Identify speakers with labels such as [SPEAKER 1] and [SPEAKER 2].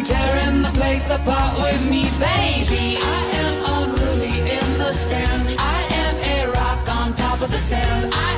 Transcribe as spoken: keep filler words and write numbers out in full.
[SPEAKER 1] tearing the place apart with me, baby. I am unruly in the stands. I am a rock on top of the sand. I